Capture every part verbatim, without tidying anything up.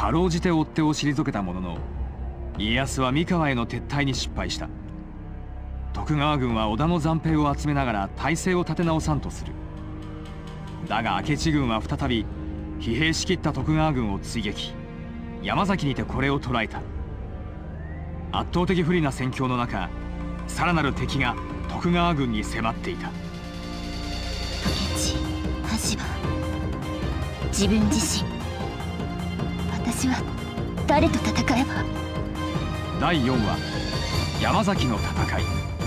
かろうじて追っ手を退けたものの、家康は三河への撤退に失敗した。徳川軍は織田の残兵を集めながら態勢を立て直さんとする。だが明智軍は再び疲弊しきった徳川軍を追撃。山崎にてこれを捕らえた。圧倒的不利な戦況の中、さらなる敵が徳川軍に迫っていた。 明智、羽柴、自分自身、私は誰と戦えば。 だいよんわ、山崎の戦い。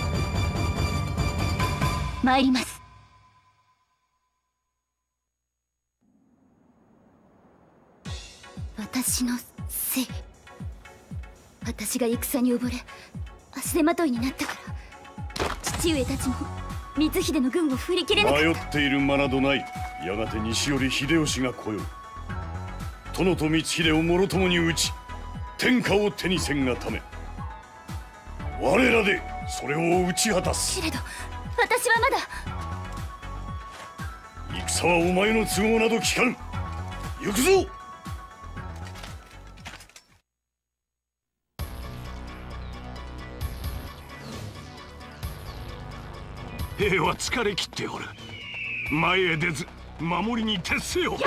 参ります。私のせい。私が戦に溺れ足手まといになったから、父上たちも光秀の軍を振り切れなかった。 迷っている間などない。やがて西より秀吉が来よう。殿と光秀をもろともに討ち、天下を手にせんがため、我らでそれを打ち果たす。 けれど私はまだ。 戦はお前の都合など聞かぬ。行くぞ。 兵は疲れ切っておる。前へ出ず守りに徹せよ。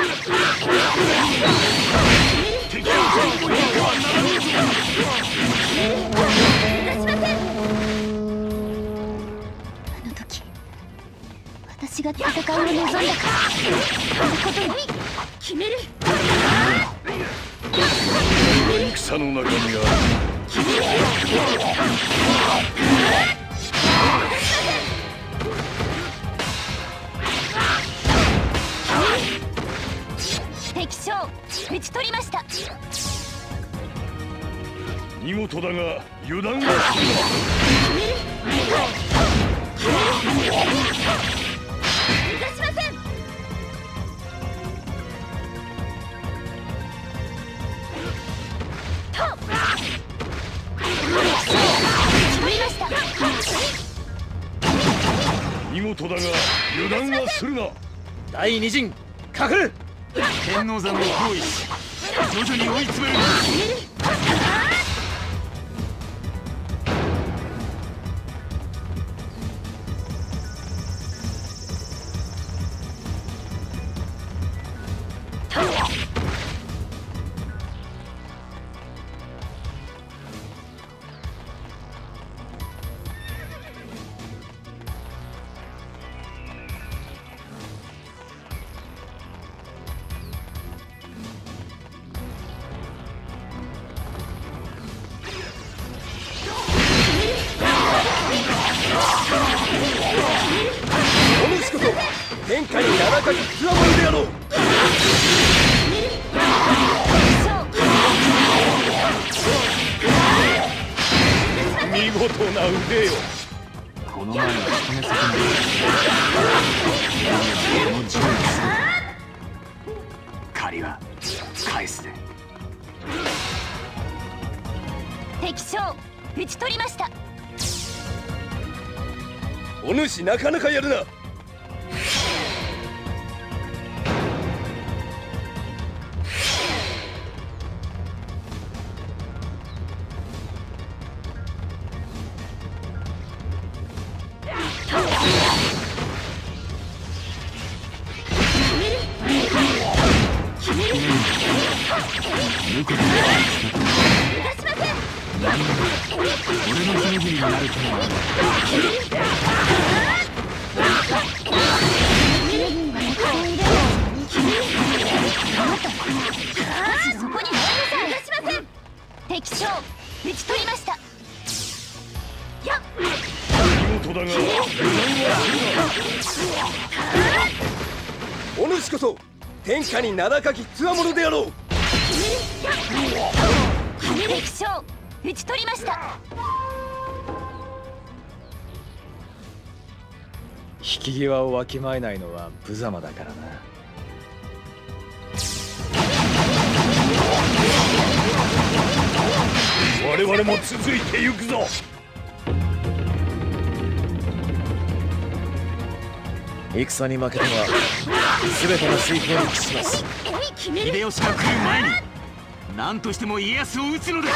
敵を守りにはならぬぞ。 あの時私が戦いを望んだからこのことに決める。 戦の中にある。 敵将討ち取りました。 見事だが油断はするな。 逃がしません。と決まりました。 見事だが油断はするな。 第二陣かかる。 天王山の包囲し徐々に追い詰める。 天下に名高きつわものであろう。 見事な腕よ。 この前は人目先にこの銃にする。借りは返すで。 敵将討ち取りました。 お主なかなかやるな。 俺のひねりになるとは。 そこに逃がしません。敵将討ち取りました。やっ見事だが油断はするな。 お主こそ天下に名高きつわものであろう。 敵将討ち取りました。 引き際をわきまえないのは無様だからな。 我々も続いてゆくぞ。 戦に負けては全ての遂行に帰します。 秀吉が来る前に何としても家康を討つのだ。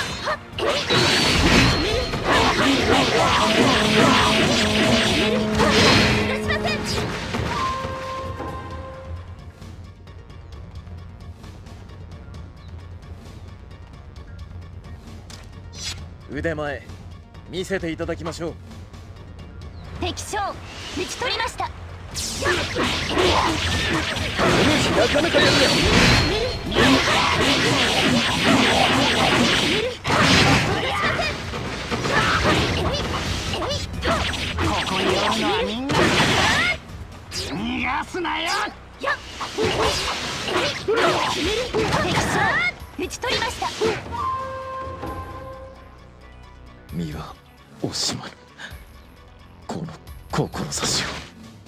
腕前見せていただきましょう。 敵将討ち取りました。 なかなかやるね。 ここにおるのはみんな逃がすなよ。 敵将討ち取りました。 身はおしまい。この志を。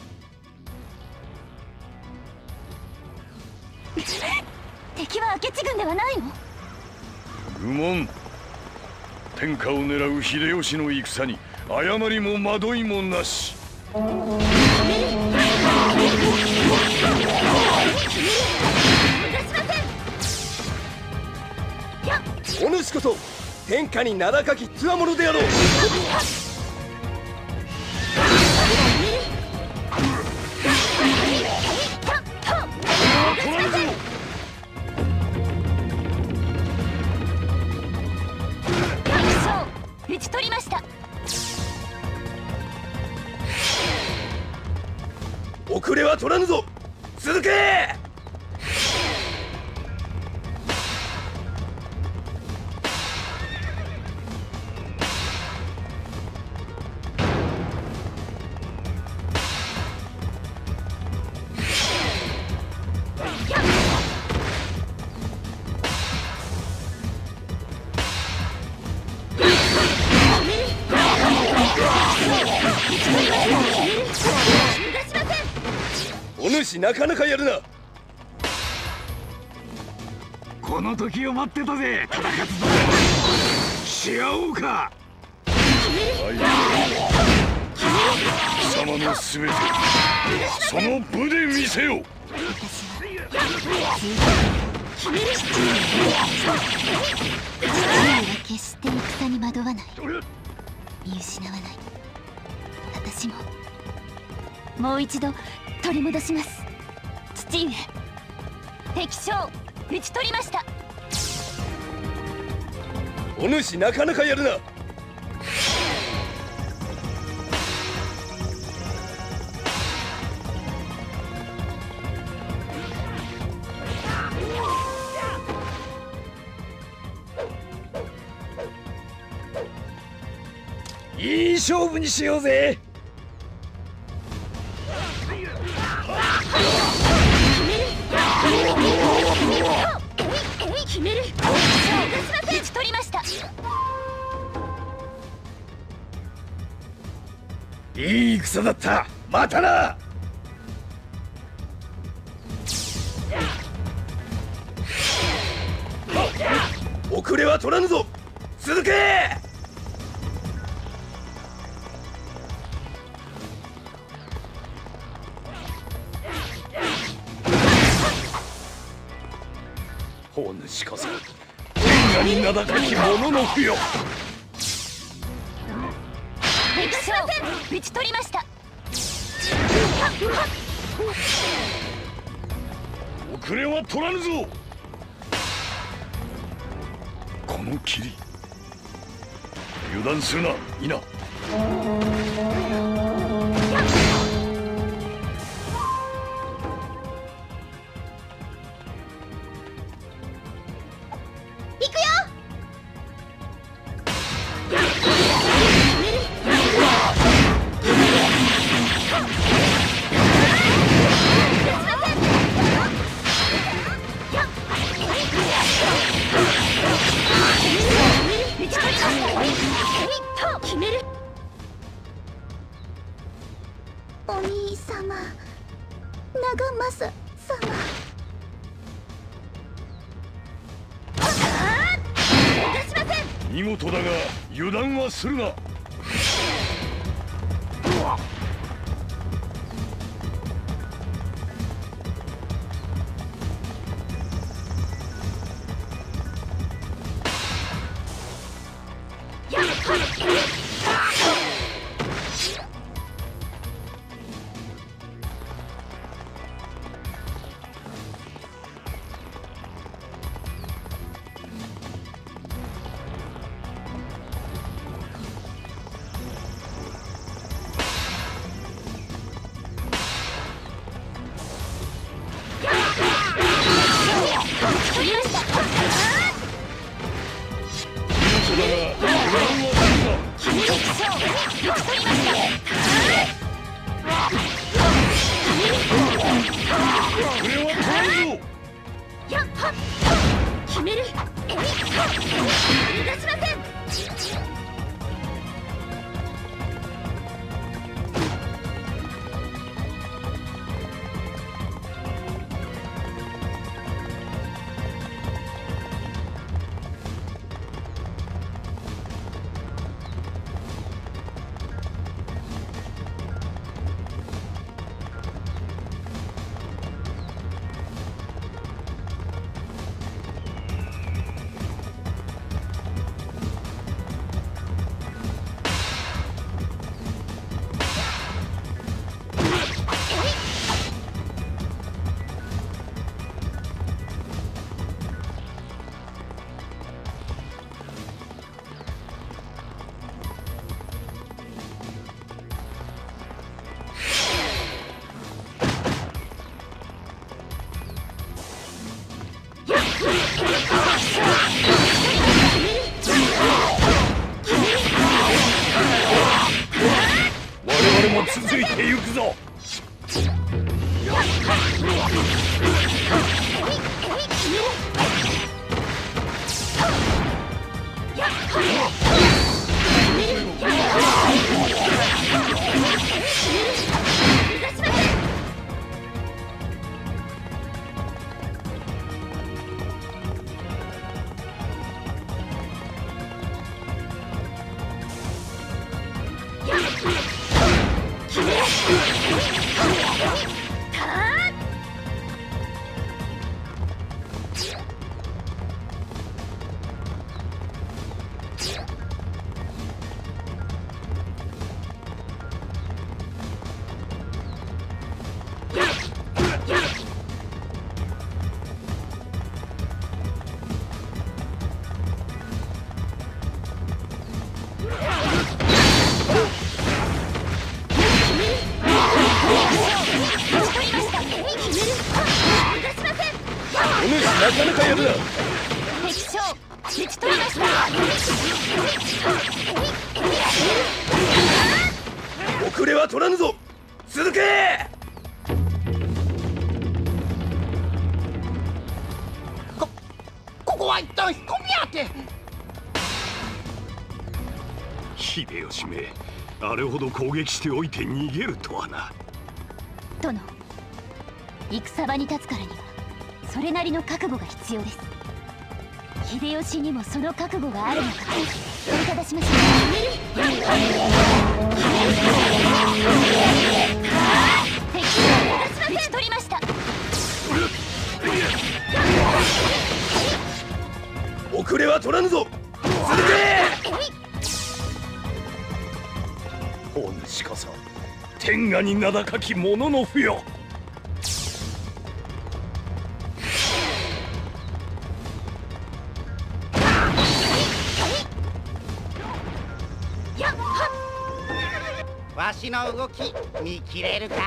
敵は明智軍ではないの？ 愚問。天下を狙う秀吉の戦に誤りも惑いもなし。 お主こそ天下に名高きつわものであろう。 討ち取りました。 遅れは取らぬぞ。続け。お主なかなかやるな。 この時を待ってたぜ。戦つぞ。し合おうか。 貴様のすべてその武で見せよ。 決して戦に惑わない、見失わない。私ももう一度取り戻します。父上、敵将討ち取りました。 お主なかなかやるな。いい勝負にしようぜ。 決める。討ち取りました。 いい戦だった。またな。遅れは取らぬぞ。続け。お主こそ天下に名高き者の不よ。 敵将討ち取りました。 遅れは取らぬぞ。この霧油断するな、いな。 行くよ。決める。お兄様、長政様。 見事だが油断はするな。 める。えいっ、逃がしません。 我々も続いてゆくぞ。なかなかやるな。 敵将討ち取りました。 遅れは取らぬぞ。続け。 こここは一旦引っ込みやて。 秀吉め、あれほど攻撃しておいて逃げるとはな。 殿、戦場に立つからにはそれなりの覚悟が必要です。秀吉にもその覚悟があるのか問いただしましょう。敵を討ち取りました。 遅れは取らぬぞ。続け。お主こそ天下に名高き者の父よ。 わしの動き見切れるか。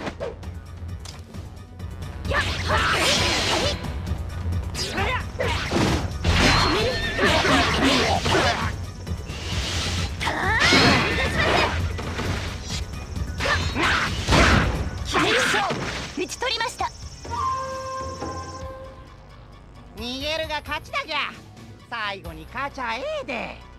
討ち取りました。 逃げるが勝ちだじゃ。最後に勝ちゃええで。